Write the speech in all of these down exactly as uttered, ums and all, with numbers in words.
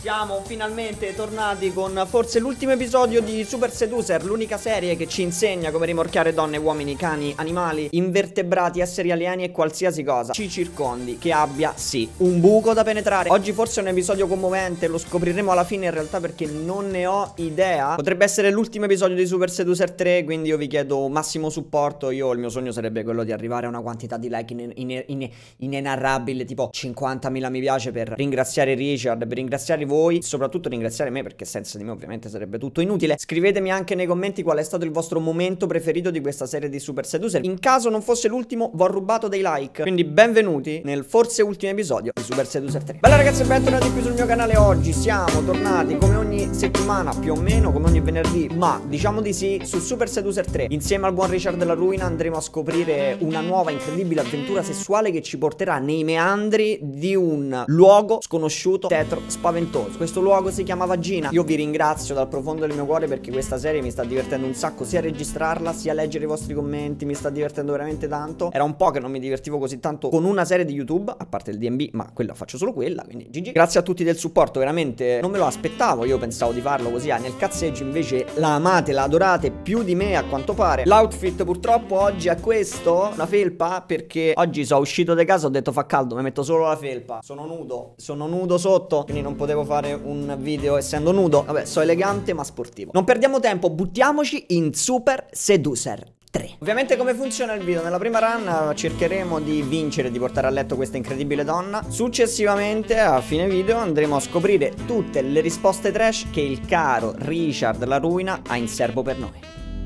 Siamo finalmente tornati con forse l'ultimo episodio di Super Seducer, l'unica serie che ci insegna come rimorchiare donne, uomini, cani, animali, invertebrati, esseri alieni e qualsiasi cosa ci circondi che abbia, sì, un buco da penetrare. Oggi forse è un episodio commovente, lo scopriremo alla fine in realtà perché non ne ho idea. Potrebbe essere l'ultimo episodio di Super Seducer tre, quindi io vi chiedo massimo supporto. Io il mio sogno sarebbe quello di arrivare a una quantità di like in, in, in, inenarrabile, tipo cinquantamila mi piace, per ringraziare Richard, per ringraziare voi, soprattutto ringraziare me, perché senza di me ovviamente sarebbe tutto inutile. Scrivetemi anche nei commenti qual è stato il vostro momento preferito di questa serie di Super Seducer. In caso non fosse l'ultimo, vi ho rubato dei like, quindi benvenuti nel forse ultimo episodio di Super Seducer tre. Bella ragazzi e bentornati qui sul mio canale. Oggi siamo tornati come ogni settimana, più o meno come ogni venerdì, ma diciamo di sì, su Super Seducer tre. Insieme al buon Richard della Ruina andremo a scoprire una nuova incredibile avventura sessuale che ci porterà nei meandri di un luogo sconosciuto, tetro, spaventoso. Questo luogo si chiama Vagina. Io vi ringrazio dal profondo del mio cuore perché questa serie mi sta divertendo un sacco, sia a registrarla sia a leggere i vostri commenti. Mi sta divertendo veramente tanto. Era un po' che non mi divertivo così tanto con una serie di YouTube, a parte il D and B, ma quella faccio solo quella, quindi G G. Grazie a tutti del supporto, veramente non me lo aspettavo. Io pensavo di farlo così, ah, nel cazzeggio, invece la amate, la adorate più di me a quanto pare. L'outfit purtroppo oggi è questo, la felpa, perché oggi sono uscito di casa, ho detto fa caldo, mi metto solo la felpa. Sono nudo, sono nudo sotto, quindi non potevo fare un video essendo nudo. Vabbè, so elegante ma sportivo. Non perdiamo tempo, buttiamoci in Super Seducer tre. Ovviamente come funziona il video? Nella prima run cercheremo di vincere, di portare a letto questa incredibile donna. Successivamente a fine video andremo a scoprire tutte le risposte trash che il caro Richard la Ruina ha in serbo per noi.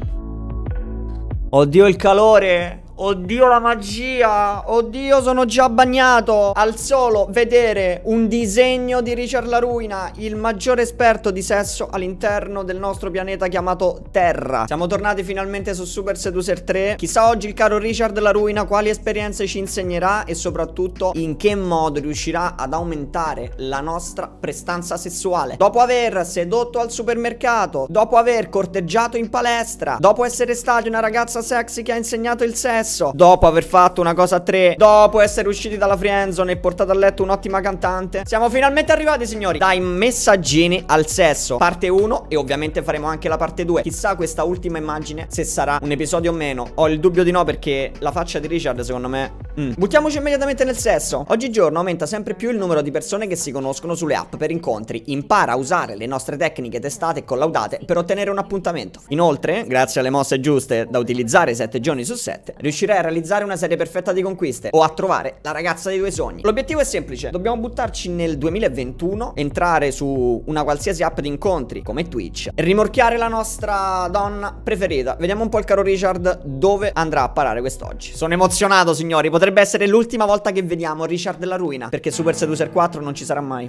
Oddio il calore! Oddio la magia! Oddio sono già bagnato! Al solo vedere un disegno di Richard la Ruina, il maggiore esperto di sesso all'interno del nostro pianeta chiamato Terra. Siamo tornati finalmente su Super Seducer tre. Chissà oggi il caro Richard la Ruina quali esperienze ci insegnerà e soprattutto in che modo riuscirà ad aumentare la nostra prestanza sessuale. Dopo aver sedotto al supermercato, dopo aver corteggiato in palestra, dopo essere stati una ragazza sexy che ha insegnato il sesso, dopo aver fatto una cosa a tre, dopo essere usciti dalla friendzone e portato a letto un'ottima cantante, siamo finalmente arrivati, signori, dai messaggini al sesso parte uno, e ovviamente faremo anche la parte due. Chissà questa ultima immagine se sarà un episodio o meno. Ho il dubbio di no, perché la faccia di Richard secondo me mm. Buttiamoci immediatamente nel sesso. Oggigiorno aumenta sempre più il numero di persone che si conoscono sulle app per incontri. Impara a usare le nostre tecniche testate e collaudate per ottenere un appuntamento. Inoltre, grazie alle mosse giuste da utilizzare sette giorni su sette, riuscirai a realizzare una serie perfetta di conquiste o a trovare la ragazza dei tuoi sogni. L'obiettivo è semplice: dobbiamo buttarci nel duemilaventuno, entrare su una qualsiasi app di incontri come Twitch e rimorchiare la nostra donna preferita. Vediamo un po' il caro Richard dove andrà a parare quest'oggi. Sono emozionato, signori, potrebbe essere l'ultima volta che vediamo Richard della Ruina, perché Super Seducer quattro non ci sarà mai.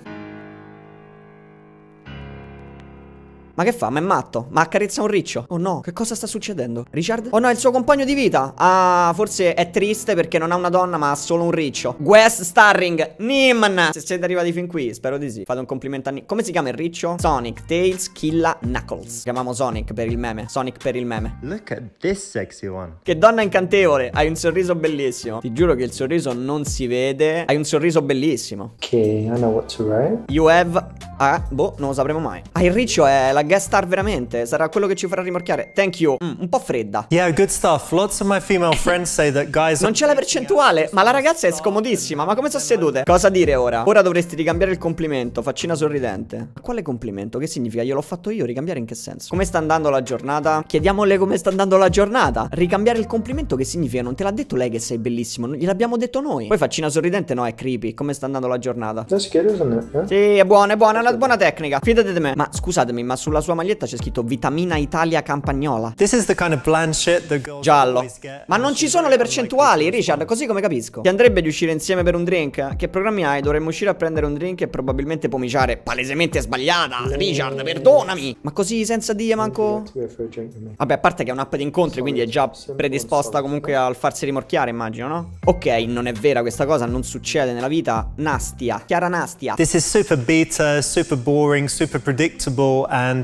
Ma che fa? Ma è matto? Ma accarezza un riccio? Oh no, che cosa sta succedendo? Richard? Oh no, è il suo compagno di vita. Ah, forse è triste perché non ha una donna ma ha solo un riccio. Guest starring Nimn. Se siete arrivati fin qui, spero di sì. Fate un complimento a Nimn. Come si chiama il riccio? Sonic Tails Killa Knuckles. Chiamiamo Sonic per il meme. Sonic per il meme. Look at this sexy one. Che donna incantevole. Hai un sorriso bellissimo. Ti giuro che il sorriso non si vede. Hai un sorriso bellissimo. Ok, I know what to write. You have... Ah, boh, non lo sapremo mai. Ah, il riccio è la guest star veramente. Sarà quello che ci farà rimorchiare. Thank you. mm, Un po' fredda. Yeah, good stuff. Lots of my female friends say that guys... Non c'è la percentuale. Ma la ragazza è scomodissima. Ma come sono sedute? Cosa dire ora? Ora dovresti ricambiare il complimento. Faccina sorridente. Ma quale complimento? Che significa? Io l'ho fatto io. Ricambiare in che senso? Come sta andando la giornata? Chiediamole come sta andando la giornata. Ricambiare il complimento che significa? Non te l'ha detto lei che sei bellissimo, gliel'abbiamo detto noi. Poi faccina sorridente no, è creepy. Come sta andando la giornata? That's good, isn't it? Yeah? Sì, è buona, è buona, è una buona tecnica. Fidate di me. Ma scusatemi, ma sulla sua maglietta c'è scritto Vitamina Italia Campagnola. This is the kind of bland shit the girls Giallo. always get. Ma non ci sono le percentuali, Richard, così come capisco. Ti andrebbe di uscire insieme per un drink? Che programmi hai? Dovremmo uscire a prendere un drink e probabilmente pomiciare. Palesemente sbagliata, Richard, perdonami. Ma così senza dire manco... Vabbè, a parte che è un'app di incontri, quindi è già predisposta comunque al farsi rimorchiare, immagino, no? Ok, non è vera questa cosa, non succede nella vita. Nastia, Chiara Nastia. This is super beta, super boring, super predictable, and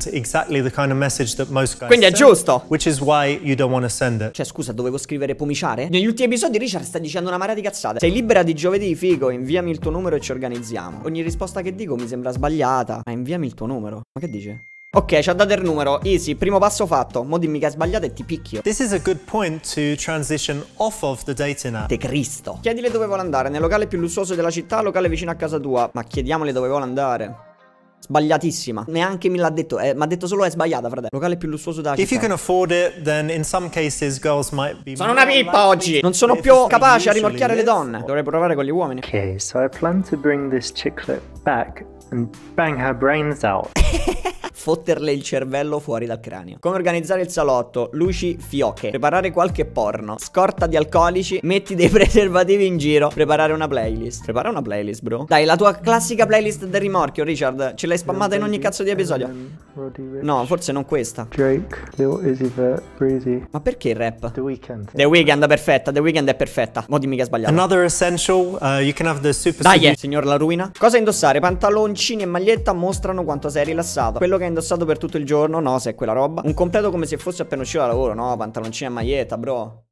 send exactly the kind of message that most guys Quindi è send, giusto. which is why you don't want to send it. Cioè scusa, dovevo scrivere pomiciare? Negli ultimi episodi Richard sta dicendo una marea di cazzate. Sei libera di giovedì, figo, inviami il tuo numero e ci organizziamo. Ogni risposta che dico mi sembra sbagliata. Ma inviami il tuo numero. Ma che dice? Ok, ci ha dato il numero, easy, primo passo fatto. Mo dimmi che è sbagliato e ti picchio. This is a good point to transition off of the dating app. De Cristo. Chiedile dove vuole andare, nel locale più lussuoso della città, locale vicino a casa tua. Ma chiediamole dove vuole andare. Sbagliatissima. Neanche mi l'ha detto, eh, mi ha detto solo è sbagliata, fratello. Locale più lussuoso della città. If you can afford it, then in some cases girls might be. Sono una pippa oggi. Non sono più capace a rimorchiare le donne. Dovrei provare con gli uomini. Okay, so I plan to bring this chicklet back and bang her brains out. Fotterle il cervello fuori dal cranio. Come organizzare il salotto, luci, fiocche, preparare qualche porno, scorta di alcolici, metti dei preservativi in giro, preparare una playlist. Prepara una playlist, bro. Dai, la tua classica playlist del rimorchio, Richard. Ce l'hai spammata in ogni cazzo di episodio. No, forse non questa. Drake, Lil Uzi Vert, Breezy. Ma perché il rap? The Weeknd. The Weeknd, perfetta. The Weeknd è perfetta. Mo dimmi che è sbagliato. Another essential, uh, you can have the super Dai, seduce- eh, signor La Ruina. Cosa indossare? Pantaloncini e maglietta mostrano quanto sei rilassato. Quello che hai indossato per tutto il giorno, no, se è quella roba. Un completo come se fosse appena uscito da lavoro, no, pantaloncini e maglietta, bro.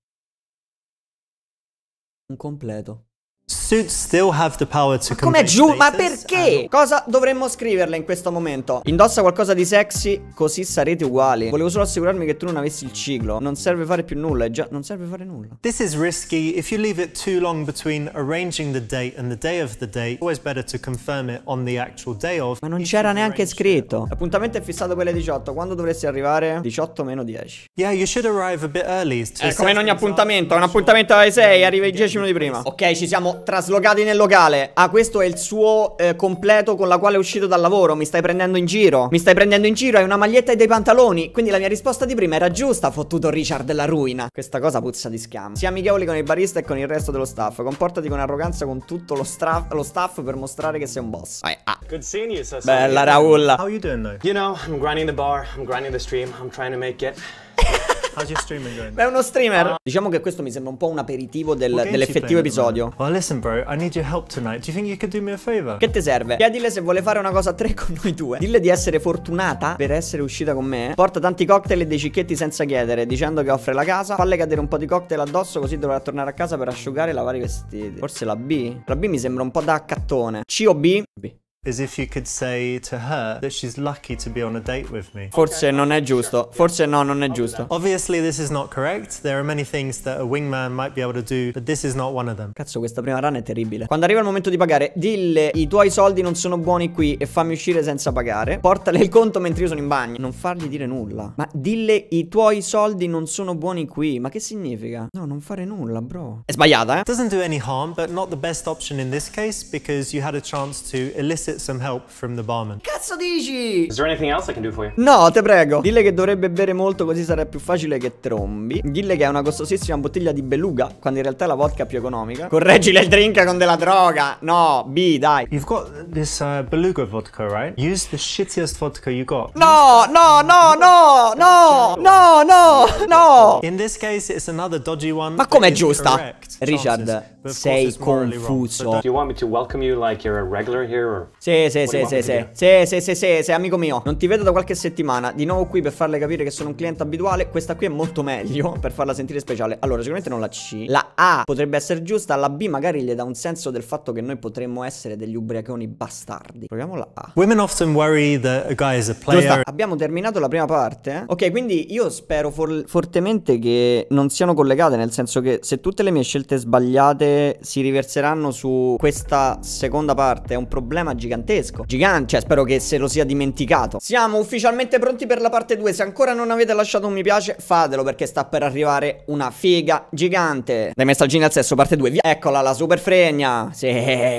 Un completo. Suits still have the power to Com'è convey giù? Ma status perché? and- Cosa dovremmo scriverle in questo momento? Indossa qualcosa di sexy, così sarete uguali. Volevo solo assicurarmi che tu non avessi il ciclo. Non serve fare più nulla, è già... Non serve fare nulla. This is risky. If you leave it too long between arranging the date and the day of the date, always better to confirm it on the actual day of. Ma non If c'era you've neanche arranged scritto. L'appuntamento è fissato per le diciotto. Quando dovresti arrivare? diciotto meno dieci. it. Yeah, you should arrive a bit early. to È come in set ogni things up, appuntamento. È un make sure appuntamento alle sei, arriva i you dieci get minuti prima. Ok, ci siamo traslocati nel locale. Ah, questo è il suo eh, completo con la quale è uscito dal lavoro. Mi stai prendendo in giro? Mi stai prendendo in giro? Hai una maglietta e dei pantaloni. Quindi la mia risposta di prima era giusta, fottuto Richard della Ruina. Questa cosa puzza di scam. Sii amichevoli con il barista e con il resto dello staff. Comportati con arroganza con tutto lo, lo staff per mostrare che sei un boss. Vai, ah. Good seeing you, Cecily. Bella Raul. How are you doing though? You know, I'm grinding the bar, I'm grinding the stream, I'm trying to make it. How's your streaming going? Beh, è uno streamer. Diciamo che questo mi sembra un po' un aperitivo del- What games you dell'effettivo playing at the episodio. moment? Well, listen, bro, I need your help tonight. Do you think you could do me a favor? Che ti serve? Chiedile se vuole fare una cosa a tre con noi due. Dille di essere fortunata per essere uscita con me. Porta tanti cocktail e dei cicchetti senza chiedere, dicendo che offre la casa. Falle cadere un po' di cocktail addosso, così dovrà tornare a casa per asciugare e lavare i vestiti. Forse la B? La B mi sembra un po' da accattone. C o B? B. Is if you could say to her that she's lucky to be on a date with me. Forse non è giusto. Forse no, non è giusto. Obviously, this is not correct. There are many things that a wingman might be able to do, but this is not one of them. Cazzo, questa prima run è terribile. Quando arriva il momento di pagare, dille i tuoi soldi non sono buoni qui e fammi uscire senza pagare. Portale il conto mentre io sono in bagno. Non fargli dire nulla. Ma dille i tuoi soldi non sono buoni qui. Ma che significa? No, non fare nulla, bro. È sbagliata, eh? It doesn't do any harm, but not the best option in this case because you had a chance to elicit some help from the barman. Cazzo dici? Is there anything else I can do for you? No, te prego. Dille che dovrebbe bere molto così sarà più facile che trombi. Dille che è una costosissima bottiglia di beluga, quando in realtà la vodka è più economica. Correggile il drink con della droga. No, B, dai. You've got this uh, beluga vodka, right? Use the shittiest vodka you got. No, no, no, no, no, no, no, no. In this case, it's another dodgy one. Ma com'è that is giusta? correct Richard, chances, but of sei course it's morally wrong, confuso. so don't- Do you want me to welcome you like you're a regular here or? Sì, sì, What do sì, you want sì, me sì, to do? sì, sì, sì, sì, sì, amico mio. Non ti vedo da qualche settimana. Di nuovo qui per farle capire che sono un cliente abituale. Questa qui è molto meglio per farla sentire speciale. Allora, sicuramente non la C. La A potrebbe essere giusta. La B magari gli dà un senso del fatto che noi potremmo essere degli ubriaconi bastardi. Proviamo la A. Women often worry that a guy is a player. Giusta. Abbiamo terminato la prima parte, eh? Ok, quindi io spero for- fortemente che non siano collegate, nel senso che se tutte le mie scelte sbagliate si riverseranno su questa seconda parte, è un problema gigantesco. Gigante, cioè spero che se lo sia dimenticato. Siamo ufficialmente pronti per la parte due. Se ancora non avete lasciato un mi piace, fatelo, perché sta per arrivare una figa gigante. Dai messaggini al sesso, parte due, via. Eccola la super fregna. Sì,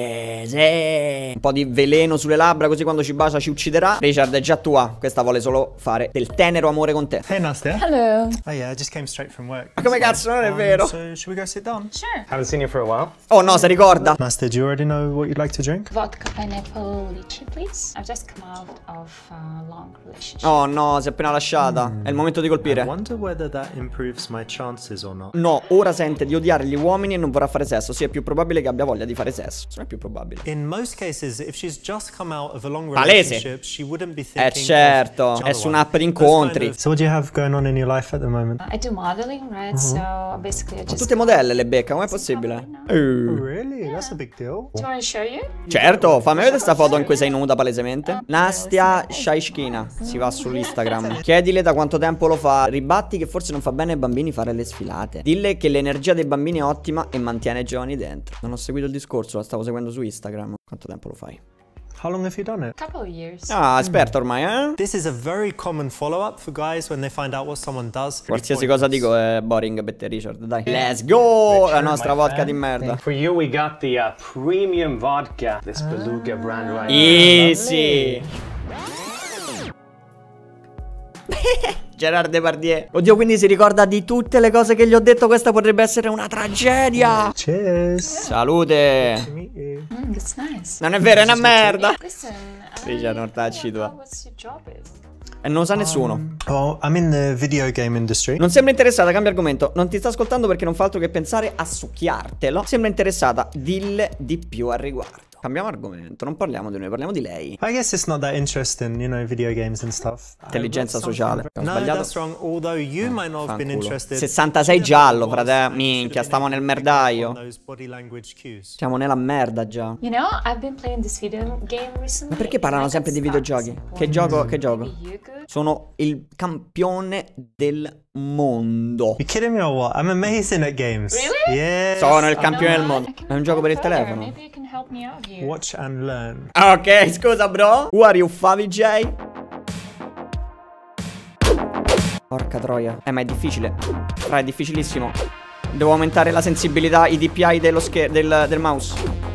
sì. Un po' di veleno sulle labbra, così quando ci bacia ci ucciderà. Richard, è già tua. Questa vuole solo fare del tenero amore con te. Hey, Nastia. Hello. Oh yeah, I just came straight from work. Ma come cazzo, non è Um, vero? So should we go sit down? Sure. Haven't seen you for a while. Oh no, si ricorda. Nastia, do you already know what you'd like to drink? Vodka, pineapple, little lychee, please? I've just come out of a long relationship. Oh no, si è appena lasciata. Mm. È il momento di colpire. I wonder whether that improves my chances or not. No, ora sente di odiare gli uomini e non vorrà fare sesso. Sì, è più probabile che abbia voglia di fare sesso. Non è più probabile. In most cases, if she's just come out of a long Palese. relationship, she wouldn't be thinking. Eh certo, è su un'app di incontri. So what do you have going on in your life at the moment? I do modeling, right? So basically I Ma just... tutte modelle le becca, com'è possibile? Oh, really? That's a big deal. Do you want to show you? Certo, fammi vedere sta foto in cui sei nuda palesemente. Nastia Shaishkina, si va sull'Instagram. Chiedile da quanto tempo lo fa. Ribatti che forse non fa bene ai bambini fare le sfilate. Dille che l'energia dei bambini è ottima e mantiene i giovani dentro. Non ho seguito il discorso, la stavo seguendo su Instagram. Quanto tempo lo fai? How long have you done it? Couple of years. Ah, esperto ormai, eh? This is a very common follow-up for guys when they find out what someone does. Qualsiasi cosa dico è boring per te, Richard, dai. Let's go! La nostra vodka di merda. For you, we got the uh, premium vodka, this Beluga brand right Easy! Gerard Depardieu. Oddio, quindi si ricorda di tutte le cose che gli ho detto. Questa potrebbe essere una tragedia. Cheers. Salute. Mm, that's nice. Non è vero, è una merda. Listen, Richard, non tacci tu. what's your job is? E non lo sa nessuno. Um, well, I'm in the video game industry. Non sembra interessata, cambia argomento. Non ti sta ascoltando perché non fa altro che pensare a succhiartelo. Sembra interessata, dille di più al riguardo. Cambiamo argomento, non parliamo di noi, parliamo di lei. I guess it's not that interesting, you know, video games and stuff. Intelligenza sociale. Ho No, sbagliato. that's wrong. Although you might not have been Fanculo. interested. sessantasei giallo, frate. Minchia, stiamo nel merdaio. Those body language cues. Siamo nella merda già. You know, I've been playing this video game recently. Ma perché parlano and I sempre di got videogiochi? stuck. Che gioco, che gioco? Maybe you could? Sono il campione del mondo. You kidding me or what? I'm amazing at games. Really? Yeah. Sono il You know campione del what? mondo. I can È un gioco per il go further. telefono. Maybe you can help me out here. Watch and learn. Ok, scusa bro. Who are you, Favi J? Porca troia. Eh, ma è difficile. Fra, è difficilissimo. Devo aumentare la sensibilità, i D P I dello schermo, del, del mouse.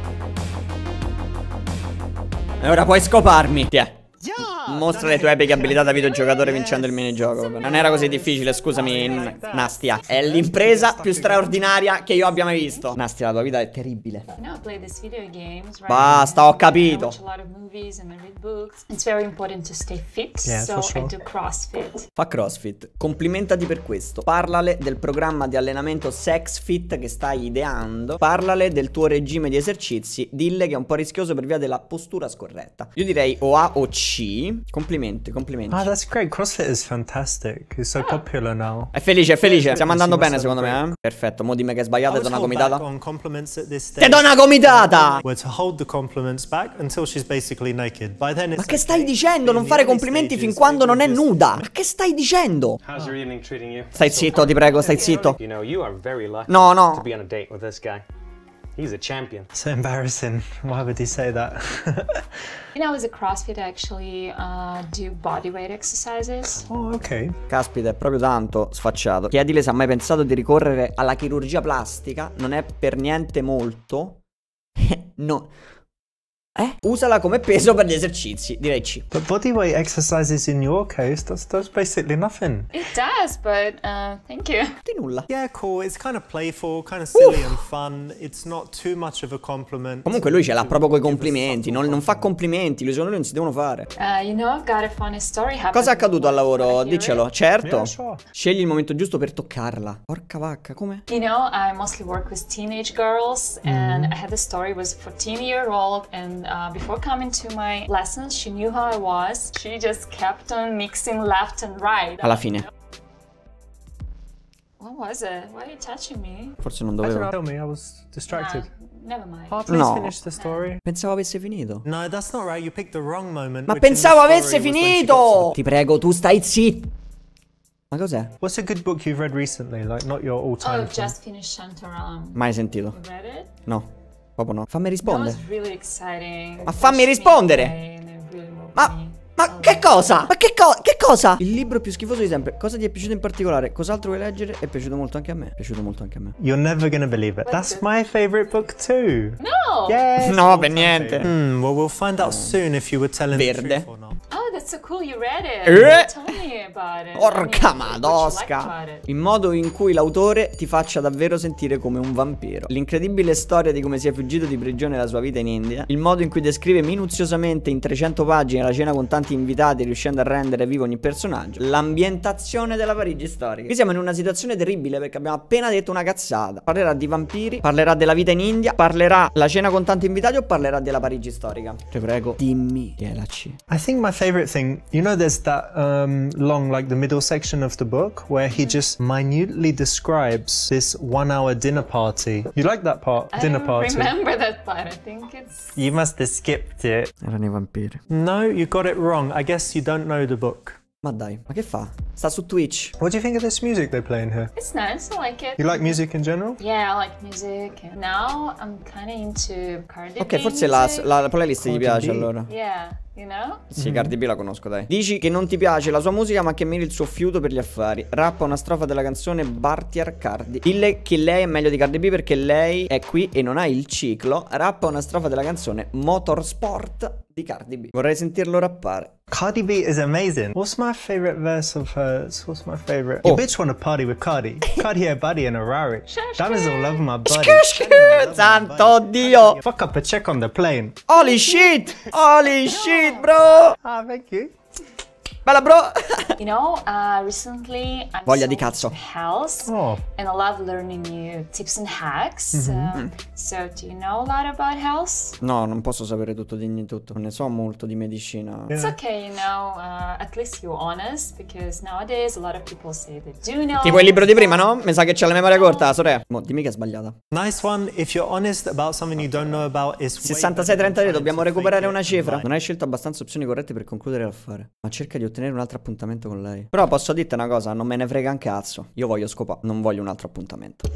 E ora puoi scoparmi. Tiè. Mostra le tue epiche abilità da videogiocatore vincendo il minigioco. Non era così difficile, scusami, Nastia. È l'impresa più straordinaria che io abbia mai visto. Nastia, la tua vita è terribile. You know, I play these video games, right? Basta, ho capito. I watch a lot of movies and I read books. It's very important to stay fit, Yeah, so for sure. I do CrossFit. Fa CrossFit, complimentati per questo. Parlale del programma di allenamento Sex Fit che stai ideando. Parlale del tuo regime di esercizi. Dille che è un po' rischioso per via della postura scorretta. Io direi o A o C. Complimenti, complimenti. Ah, that's great. CrossFit is fantastic. It's so popular now. È felice, è felice. Stiamo andando bene secondo me, eh? Perfetto, mo dimmi che è sbagliato e do una gomitata. On compliments at this Te stage. do una gomitata! We're to hold the compliments back until she's basically naked. By then it's Ma che stai okay. dicendo? Non In the fare early complimenti fin stages, quando we non è will just- nuda. Ma che stai dicendo? How's your evening treating you? Stai zitto, ti prego, stai zitto. You know, you are very lucky No, no. to be on a date with this guy. He's a champion. So embarrassing. Why would he say that? You know, as a CrossFit, I actually uh, do body weight exercises. Oh, okay. Caspita, è proprio tanto sfacciato. Chiedile se ha mai pensato di ricorrere alla chirurgia plastica. Non è per niente molto. No. Eh? Usala come peso per gli esercizi. Direi C. But bodyweight exercises in your case, that's, that's basically nothing. It does, but uh, thank you. Di nulla. Yeah, cool. It's kind of playful, kind of silly and fun. It's not too much of a compliment. Comunque lui ce l'ha proprio coi complimenti. Non, non fa complimenti. Lui secondo lui non si devono fare. Uh, you know, I've got a funny story happening. Cosa è accaduto al lavoro? Wanna hear Diccelo. it? Certo. Yeah, sure. Scegli il momento giusto per toccarla. Porca vacca, come? You know, I mostly work with teenage girls, and I had a story with a fourteen-year-old, and uh, before coming to my lessons, she knew how I was. She just kept on mixing left and right. Alla fine. What was it? Why are you touching me? Forse non I don't know. dovevo. Tell me, I was distracted. Nah, never mind. Oh, please No. finish the story. Pensavo avesse finito. No, that's not right. You picked the wrong moment. Ma which in the pensavo story avesse was when she got finito! Ti prego, tu stai zitto. Ma cos'è? What's a good book you've read recently? Like, not your Oh, all-time I've thing. just finished Shantaram. Mai sentito. You read it? No, proprio no. Fammi That rispondere. was really exciting. Ma fammi Pushed me rispondere! away and it really moved Ma, me. ma che cosa? Ma che, co che cosa? Il libro più schifoso di sempre. Cosa ti è piaciuto in particolare? Cos'altro vuoi leggere? È piaciuto molto anche a me. È piaciuto molto anche a me. You're never gonna believe it. That's my favorite book too. No! Yes. No, per niente. Hmm, well, we'll find out soon if you were telling the Verde. truth or not. Oh, that's so cool. You read it. Eh? Tell me. about it. Porca I mean, what you like madosca. about it? Il modo in cui l'autore ti faccia davvero sentire come un vampiro. L'incredibile storia di come sia fuggito di prigione e la sua vita in India. Il modo in cui descrive minuziosamente in trecento pagine la cena con tanti invitati, riuscendo a rendere vivo ogni personaggio. L'ambientazione della Parigi storica. Qui siamo in una situazione terribile perché abbiamo appena detto una cazzata. Parlerà di vampiri, parlerà della vita in India, parlerà la cena con tanti invitati o parlerà della Parigi storica? Ti prego, dimmi chi è la C. I think my favorite thing, you know, there's that um, long, like the middle section of the book where he just minutely describes this one-hour dinner party. You like that part? I Dinner don't party. remember that part. I think it's. You must have skipped it. Erano i vampiri. No, you got it wrong. I guess you don't know the book. Ma dai, ma che fa? Sta su Twitch. What do you think of this music they play in here? It's nice. I like it. You like music in general? Yeah, I like music. And now I'm kind of into Cardi Ok, B forse la, music. la, la playlist gli Cardi piace B. allora. Yeah, you know? Sì, Cardi B la conosco, dai. Dici che non ti piace la sua musica ma che miri il suo fiuto per gli affari. Rappa una strofa della canzone Bartier Cardi. Dille che lei è meglio di Cardi B perché lei è qui e non ha il ciclo. Rappa una strofa della canzone Motorsport di Cardi B. Vorrei sentirlo rappare. Cardi B is amazing. What's my favorite verse of hers? What's my favorite? Oh. You bitch wanna party with Cardi. Cardi had body in a Rari. Diamonds all over my body. Santo Dio. Fuck up a check on the plane. Holy shit. Holy shit, bro. Ah, thank you. Bella, bro. You know, uh, recently I'm Voglia so di cazzo. into health Oh. and I love learning new tips and hacks. Um, so, do you know a lot about health? No, non posso sapere tutto di tutto. Non ne so molto di medicina. It's okay, you know, uh, at least you're honest because nowadays a lot of people say they do know. Tipo il libro di prima, no? Mi sa che c'è la memoria corta, sorella. Mo, dimmi che è sbagliata. Nice one. If you're honest about something you don't know about, it's way sessantasei better than trentadue, trying dobbiamo to fake recuperare it una cifra. online. Non hai scelto abbastanza opzioni corrette per concludere l'affare. Ma cerca di ottenere un altro appuntamento con lei. Però posso dirti una cosa, non me ne frega un cazzo. Io voglio scopare, non voglio un altro appuntamento.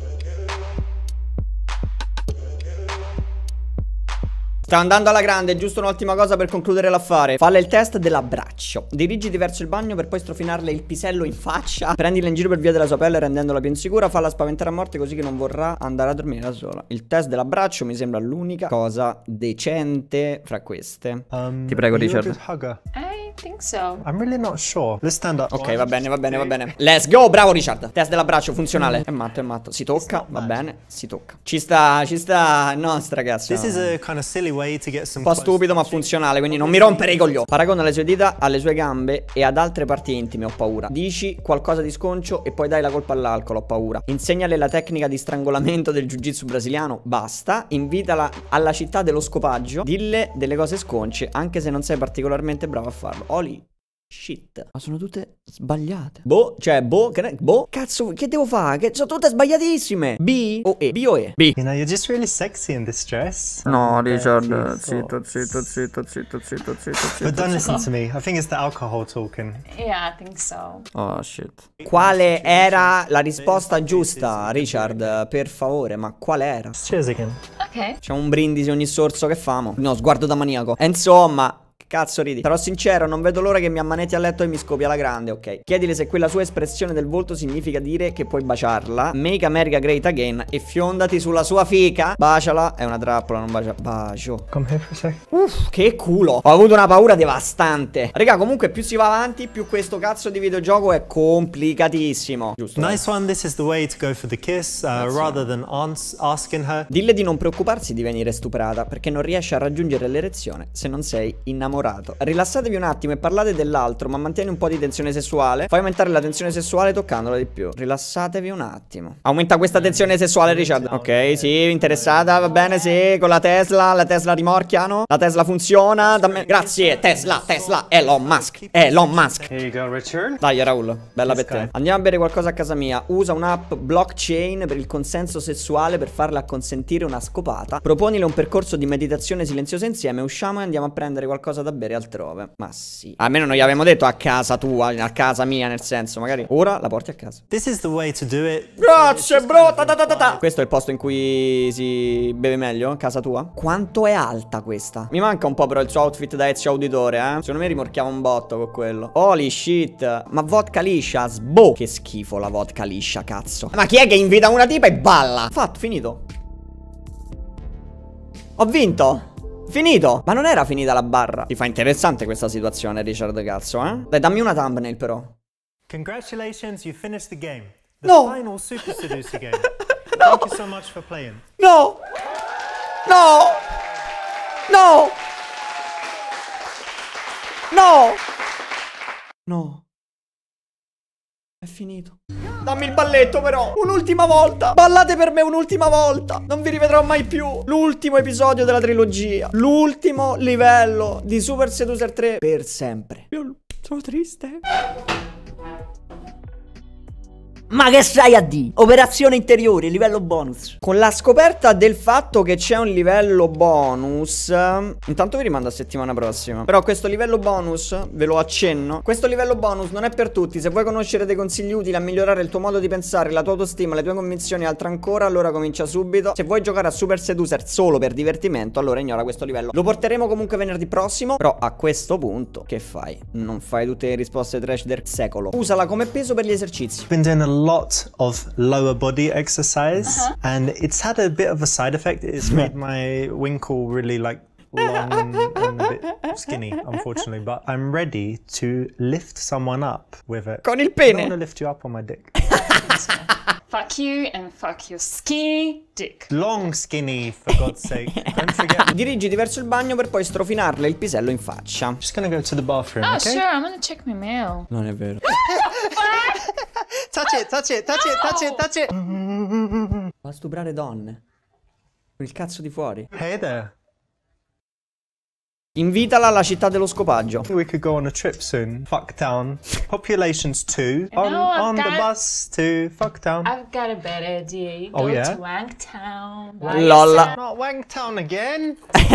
Sta andando alla grande, giusto un'ultima cosa per concludere l'affare. Falle il test dell'abbraccio. Dirigiti verso il bagno per poi strofinarle il pisello in faccia. Prendila in giro per via della sua pelle rendendola più insicura. Falla spaventare a morte così che non vorrà andare a dormire da sola. Il test dell'abbraccio mi sembra l'unica cosa decente fra queste. Um, Ti prego, are you a Richard. good hugger? I think so. I'm really not sure. Let's stand up. Ok, va bene, va bene, va bene. Let's go, bravo Richard. Test dell'abbraccio funzionale. È matto, è matto. Si tocca, va bene, si tocca. Ci sta, ci sta. No, sta ragazza. This is a kind of silly way to get some Un po' stupido ma funzionale, quindi non mi rompere i coglioni. Paragona le sue dita alle sue gambe e ad altre parti intime, ho paura. Dici qualcosa di sconcio e poi dai la colpa all'alcol, ho paura. Insegnale la tecnica di strangolamento del jiu-jitsu brasiliano, basta. Invitala alla città dello scopaggio. Dille delle cose sconce, anche se non sei particolarmente bravo a farlo. Oli shit. Ma sono tutte sbagliate. Boh, cioè, boh, che ne- boh, cazzo, che devo fare? Che sono tutte sbagliatissime. B o E? B o E? B. You know, you're just really sexy in this dress. No, Richard, Dirty zitto, thoughts. zitto, zitto, zitto, zitto, zitto, zitto. But don't listen to me. I think it's the alcohol talking. Yeah, I think so. Oh shit. Quale era la risposta giusta, Richard? Per favore, ma quale era? Cheers again. Okay. C'è un brindisi ogni sorso che famo. No, sguardo da maniaco. E insomma, che cazzo ridi? Sarò sincero, non vedo l'ora che mi ammanetti a letto e mi scoppia la grande, ok? Chiedile se quella sua espressione del volto significa dire che puoi baciarla. Make America Great Again e fiondati sulla sua fica. Baciala. È una trappola, non bacia. Bacio. Come here for a sec. Uff, che culo. Ho avuto una paura devastante. Raga, comunque più si va avanti, più questo cazzo di videogioco è complicatissimo. Giusto? Nice one. This is the way to go for the kiss, uh, rather than ans- asking her. Dille di non preoccuparsi di venire stuprata perché non riesce a raggiungere l'erezione se non sei innamorato. Rilassatevi un attimo e parlate dell'altro, ma mantieni un po' di tensione sessuale. Fai aumentare la tensione sessuale toccandola di più. Rilassatevi un attimo. Aumenta questa tensione sessuale, Richard. Ok, sì, interessata, va bene, sì. Con la Tesla, la Tesla rimorchiano. La Tesla funziona. Dammi... Grazie, Tesla, Tesla, Elon Musk. Elon Musk. Here you go, Richard. Dai, Raul, bella per te. guy. Andiamo a bere qualcosa a casa mia. Usa un'app blockchain per il consenso sessuale per farla acconsentire una scopata. Proponile un percorso di meditazione silenziosa insieme. Usciamo e andiamo a prendere qualcosa da bere altrove. Ma sì. Almeno non gli avevamo detto a casa tua, a casa mia, nel senso, magari ora la porti a casa. This is the way to do it. Grazie, bro. Ta ta ta ta ta. Questo è il posto in cui si beve meglio? Casa tua? Quanto è alta questa? Mi manca un po' però il suo outfit da Ezio Auditore, eh. Secondo me rimorchiava un botto con quello. Holy shit. Ma vodka liscia, sboh. Che schifo la vodka liscia, cazzo. Ma chi è che invita una tipa e balla? Fatto, finito. Ho vinto. Finito. Ma non era finita la barra. Ti fa interessante questa situazione, Richard, cazzo, eh. Dai, dammi una thumbnail però. Congratulations, you finished the game. The No. final Super Seducer game. No. Thank you so much for playing. No! No! No! No! No. È finito. Dammi il balletto però. Un'ultima volta. Ballate per me un'ultima volta. Non vi rivedrò mai più. L'ultimo episodio della trilogia. L'ultimo livello di Super Seducer tre per sempre. Io sono triste. Ma che stai a di? Operazione interiore, livello bonus. Con la scoperta del fatto che c'è un livello bonus, intanto vi rimando a settimana prossima. Però questo livello bonus, ve lo accenno, questo livello bonus non è per tutti. Se vuoi conoscere dei consigli utili a migliorare il tuo modo di pensare, la tua autostima, le tue convinzioni e altro ancora, allora comincia subito. Se vuoi giocare a Super Seducer solo per divertimento, allora ignora questo livello. Lo porteremo comunque venerdì prossimo. Però a questo punto, che fai? Non fai tutte le risposte trash del secolo. Usala come peso per gli esercizi. Been doing a lot of lower body exercise, Uh-huh. and it's had a bit of a side effect. It's made my winkle really like long and a bit skinny, unfortunately. But I'm ready to lift someone up with it. Con il I pene. want to lift you up on my dick. Fuck you and fuck your skinny dick. Long skinny, for God's sake. Don't forget. Dirigiti verso il bagno per poi strofinarle il pisello in faccia. Just gonna go to the bathroom, Oh, okay? sure, I'm gonna check my mail. Non è vero. Touch it, touch it, touch it, touch it, touch it. Va a stuprare donne. Con il cazzo di fuori. Hey there. Invitala alla città dello scopaggio. We could go on a trip soon. Fucktown. Population's two. know, On, I've on the got- bus to Fucktown. I've got a better idea. Oh, Go yeah? to Wangtown. Lolla. Not Wangtown again.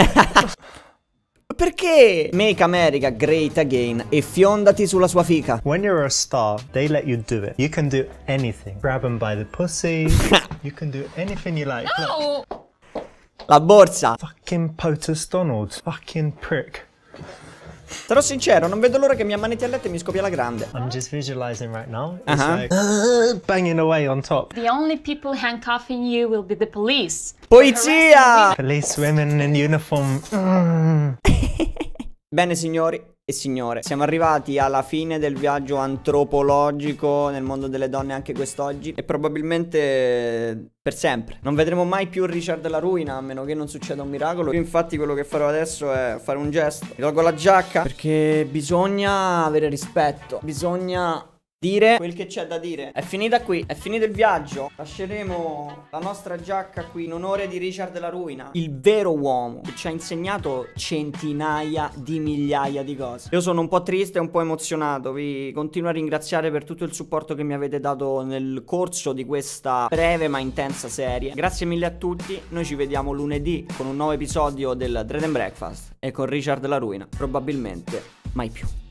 Perché? Make America Great Again e fiondati sulla sua fica. When you're a star, they let you do it. You can do anything. Grab them by the pussy. You can do anything you like. Look. Oh, La borsa. Fucking POTUS Donald. Fucking prick. Sarò sincero, non vedo l'ora che mi ammanetti a letto e mi scoppia la grande. I'm just visualizing right now. It's Uh-huh. like uh, banging away on top. the only people handcuffing you will be the police. Polizia! Police women in uniform. Mm. Bene signori e signore, siamo arrivati alla fine del viaggio antropologico nel mondo delle donne anche quest'oggi. E probabilmente per sempre. Non vedremo mai più Richard della Ruina, a meno che non succeda un miracolo. Io infatti quello che farò adesso è fare un gesto. Mi tolgo la giacca perché bisogna avere rispetto. Bisogna dire quel che c'è da dire. È finita qui, è finito il viaggio. Lasceremo la nostra giacca qui in onore di Richard della Ruina, il vero uomo che ci ha insegnato centinaia di migliaia di cose. Io sono un po' triste e un po' emozionato. Vi continuo a ringraziare per tutto il supporto che mi avete dato nel corso di questa breve ma intensa serie. Grazie mille a tutti. Noi ci vediamo lunedì con un nuovo episodio del Dread and Breakfast e con Richard della Ruina. Probabilmente mai più.